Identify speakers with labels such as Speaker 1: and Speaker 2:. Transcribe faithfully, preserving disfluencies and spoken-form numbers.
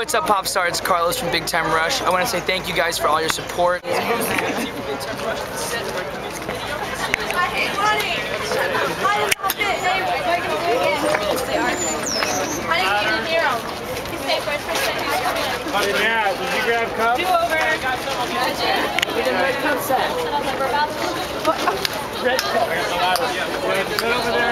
Speaker 1: what's up, Popstar? It's Carlos from Big Time Rush. I want to say thank you guys for all your support. I hate running. I didn't love it. I didn't even hear him. He stayed first for a second.
Speaker 2: Buddy Matt, did you grab cups?
Speaker 1: Do over. I got some. We did a red cup set.
Speaker 2: Red cup.